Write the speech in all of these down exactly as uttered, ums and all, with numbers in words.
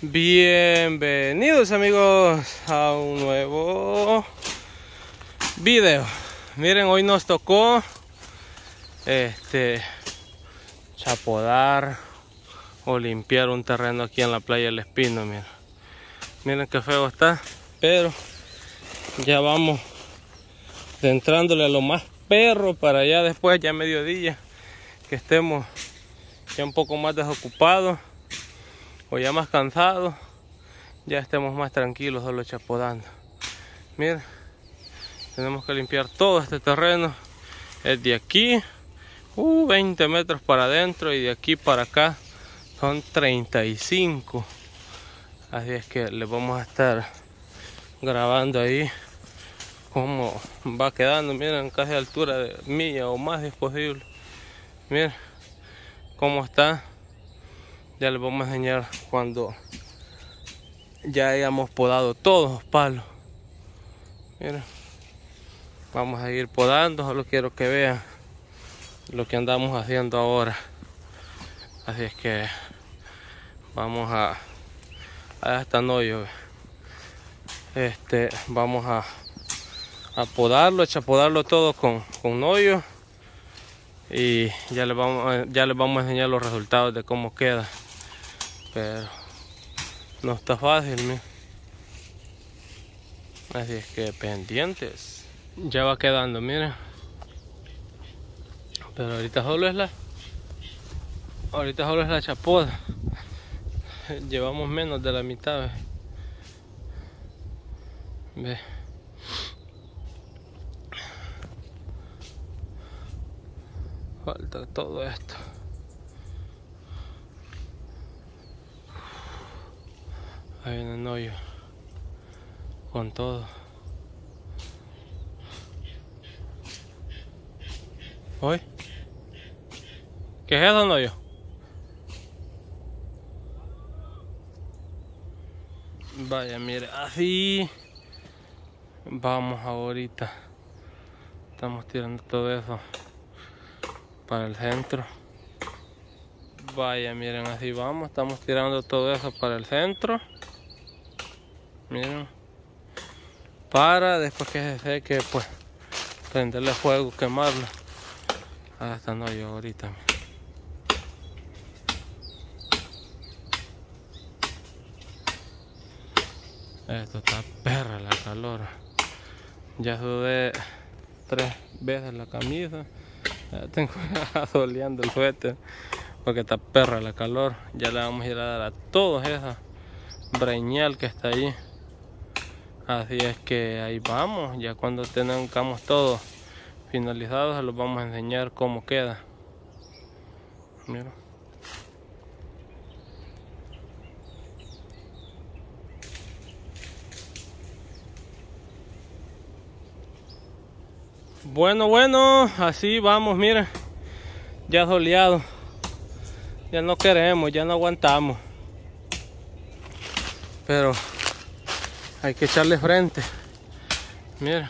Bienvenidos amigos a un nuevo video. Miren, hoy nos tocó este chapodar o limpiar un terreno aquí en la playa del Espino. Miren, miren qué feo está, pero ya vamos entrándole a lo más perro para allá después, ya mediodía, que estemos ya un poco más desocupados o ya más cansados, ya estemos más tranquilos solo chapodando. Miren, tenemos que limpiar todo este terreno. Es de aquí uh, veinte metros para adentro y de aquí para acá son treinta y cinco. Así es que les vamos a estar grabando ahí cómo va quedando. Miren, casi a altura de milla o más es posible. Miren cómo está. Ya les vamos a enseñar cuando ya hayamos podado todos los palos. Miren, vamos a ir podando. Solo quiero que vean lo que andamos haciendo ahora. Así es que vamos a a esta hoyo. Este, vamos a, a podarlo, a chapodarlo todo con, con hoyo. Y ya les vamos a, ya les vamos a enseñar los resultados de cómo queda. Pero no está fácil, miren. Así es que pendientes. Ya va quedando, miren. Pero ahorita solo es la ahorita solo es la chapoda. Llevamos menos de la mitad. Ve. Ve. Falta todo esto. Hay un hoyo con todo. ¿Hoy? ¿Qué es eso, hoyo? Vaya, mire, así vamos ahorita. Estamos tirando todo eso para el centro. Vaya, miren, así vamos. Estamos tirando todo eso para el centro. Miren, para después que se seque, pues prenderle fuego, quemarlo. Ah, esta no yo ahorita. Esto está perra la calor. Ya sudé tres veces la camisa. Ya tengo soleando el suéter porque está perra la calor. Ya le vamos a ir a dar a todos esa breñal que está ahí. Así es que ahí vamos. Ya cuando tengamos todo finalizado se los vamos a enseñar cómo queda. Mira. Bueno, bueno, así vamos, miren. Ya soleado. Ya no queremos, ya no aguantamos. Pero hay que echarle frente. Mira,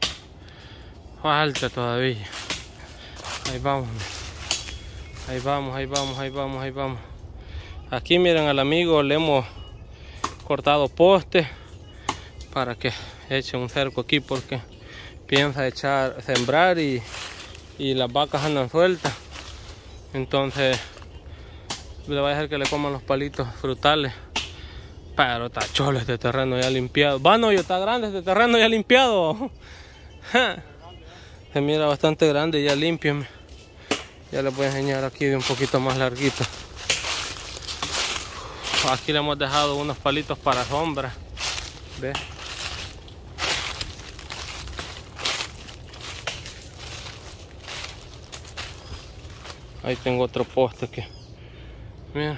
falta todavía. Ahí vamos, ahí vamos, ahí vamos, ahí vamos, ahí vamos. Aquí miren, al amigo le hemos cortado postes para que eche un cerco aquí porque piensa echar, sembrar y, y las vacas andan sueltas. Entonces le va a dejar que le coman los palitos frutales. Pero está cholo este terreno ya limpiado. Bueno, yo está grande este terreno ya limpiado. Se mira bastante grande y ya limpio. Ya les voy a enseñar aquí de un poquito más larguito. Aquí le hemos dejado unos palitos para sombra. ¿Ve? Ahí tengo otro poste que mira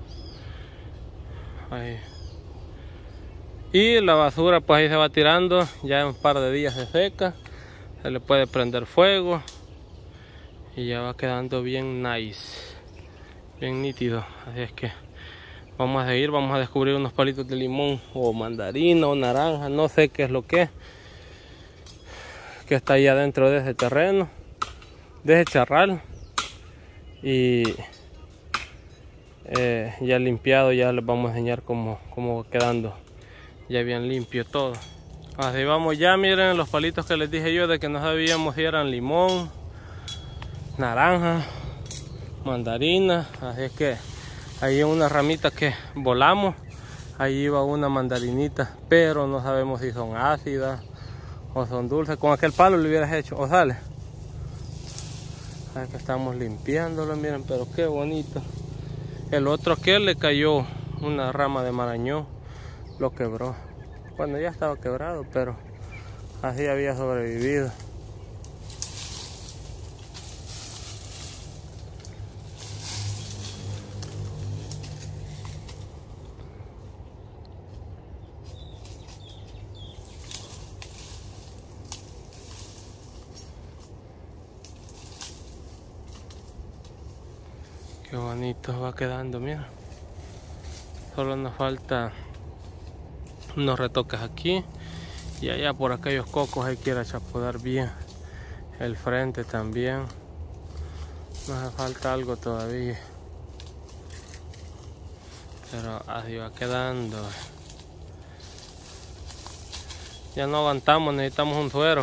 ahí. Y la basura pues ahí se va tirando. Ya en un par de días se seca. Se le puede prender fuego. Y ya va quedando bien nice. Bien nítido. Así es que vamos a seguir. Vamos a descubrir unos palitos de limón. O mandarina o naranja. No sé qué es lo que es. Que está ahí adentro de ese terreno. De ese charral. Y eh, ya limpiado. Ya les vamos a enseñar cómo, cómo va quedando ya bien limpio todo. Así vamos ya, miren los palitos que les dije yo de que no sabíamos si eran limón, naranja, mandarina. Así es que ahí una ramita que volamos, ahí iba una mandarinita, pero no sabemos si son ácidas o son dulces. Con aquel palo le hubieras hecho, o sale. Ahí que estamos limpiándolo, miren, pero qué bonito. El otro que le cayó una rama de marañón, lo quebró. Bueno, ya estaba quebrado, pero así había sobrevivido. Qué bonito va quedando, mira. Solo nos falta unos retoques aquí y allá por aquellos cocos hay que ir a chapodar bien el frente también. Nos hace falta algo todavía, pero así va quedando. Ya no aguantamos, necesitamos un suero.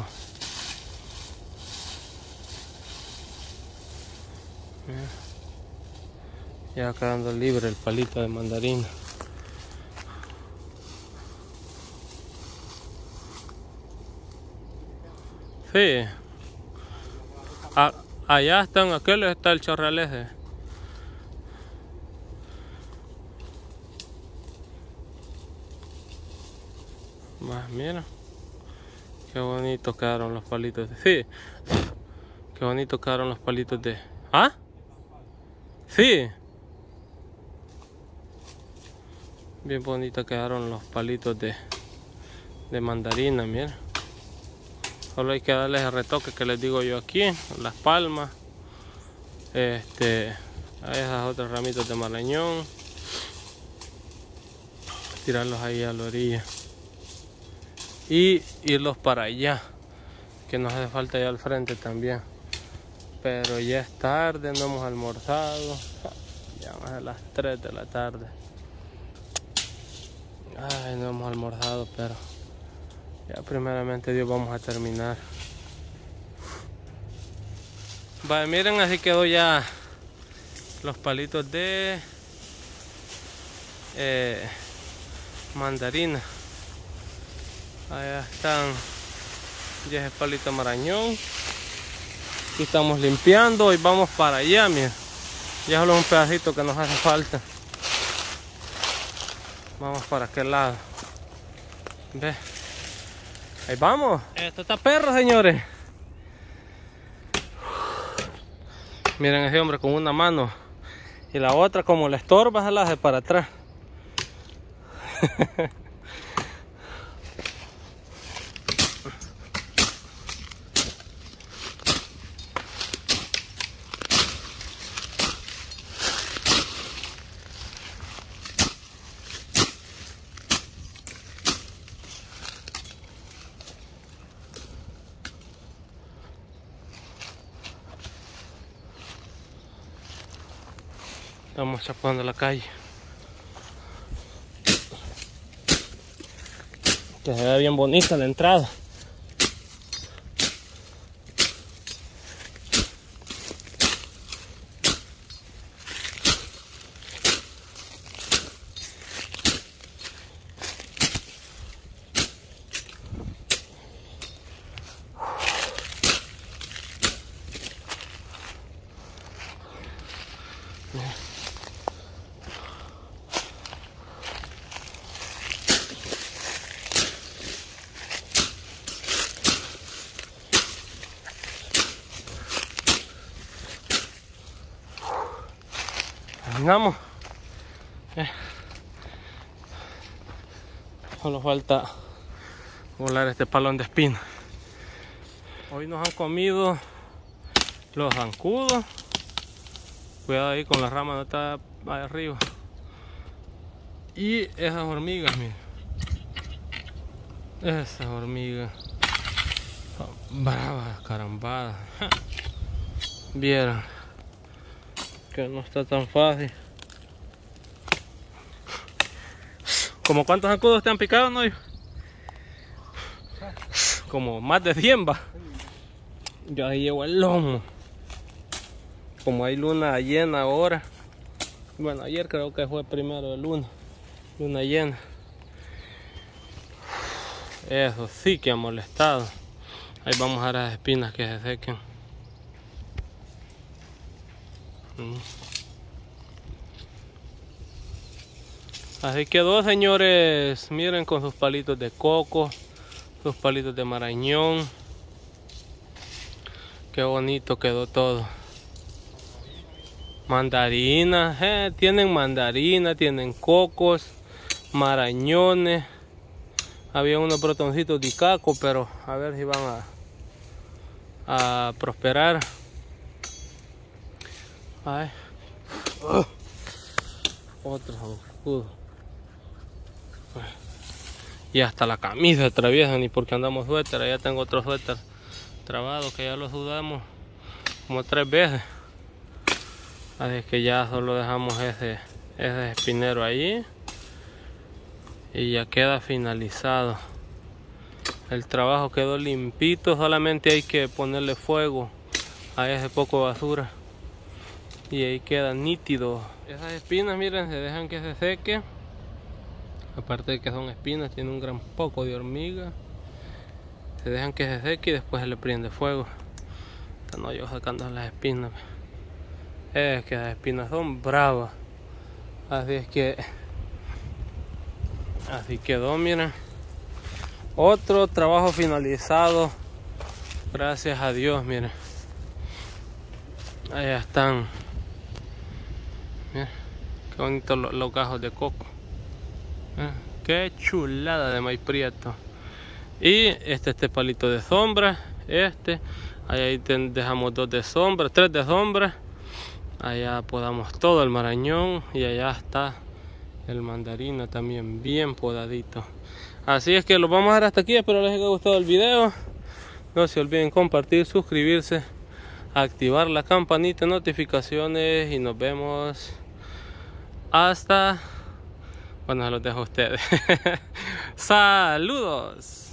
Ya va quedando libre el palito de mandarina. Sí. A, allá están, aquel está el chorral ese. Más, mira. Qué bonito quedaron los palitos de... Sí. Qué bonito quedaron los palitos de... ¿Ah? Sí. Bien bonito quedaron los palitos de, de mandarina, mira. Solo hay que darles el retoque que les digo yo aquí, las palmas, este, a esas otras ramitas de marañón, tirarlos ahí a la orilla y irlos para allá, que nos hace falta allá al frente también. Pero ya es tarde, no hemos almorzado, ya más de las tres de la tarde. Ay, no hemos almorzado, pero ya primeramente Dios vamos a terminar. Vale, miren, así quedó ya los palitos de eh, mandarina. Allá están ya ese palito marañón. Aquí estamos limpiando y vamos para allá, miren. Ya solo un pedacito que nos hace falta. Vamos para aquel lado. Ve. Ahí vamos. Esto está perro, señores. Miren ese hombre con una mano y la otra como la estorba se la hace para atrás. Estamos chapando la calle. Que se ve bien bonita la entrada. Terminamos. Eh. Solo falta volar este palón de espina. Hoy nos han comido los zancudos. Cuidado ahí con la rama, no está ahí arriba. Y esas hormigas, miren. Esas hormigas. Son bravas, carambadas. Vieron que no está tan fácil. ¿Como cuántos zancudos te han picado, no? Como más de cien, va. Yo ahí llevo el lomo. Como hay luna llena ahora. Bueno, ayer creo que fue primero de luna. Luna llena. Eso sí que ha molestado. Ahí vamos a las espinas que se sequen. Mm. Así quedó, señores. Miren, con sus palitos de coco, sus palitos de marañón. Qué bonito quedó todo. Mandarinas, eh, tienen mandarina, tienen cocos, marañones. Había unos brotoncitos de caco, pero a ver si van a, a prosperar. Ay. Oh. Otro zancudo. Y hasta la camisa atraviesa, ni porque andamos suéter. Ya tengo otro suéter trabado que ya lo sudamos como tres veces. Así que ya solo dejamos ese, ese espinero ahí. Y ya queda finalizado. El trabajo quedó limpito. Solamente hay que ponerle fuego a ese poco de basura. Y ahí queda nítido. Esas espinas, miren, se dejan que se seque. Aparte de que son espinas, tiene un gran poco de hormiga. Se dejan que se seque y después se le prende fuego. No, yo sacando las espinas. Es que las espinas son bravas. Así es que así quedó, miren. Otro trabajo finalizado. Gracias a Dios, miren. Allá están. Miren, qué bonitos los, los gajos de coco. Eh, qué chulada de maíz prieto. Y este, este palito de sombra. Este. Ahí dejamos dos de sombra, tres de sombra. Allá podamos todo el marañón. Y allá está el mandarino también bien podadito. Así es que lo vamos a dejar hasta aquí. Espero les haya gustado el video. No se olviden compartir, suscribirse, activar la campanita de notificaciones. Y nos vemos hasta... Bueno, se los dejo a ustedes. Saludos.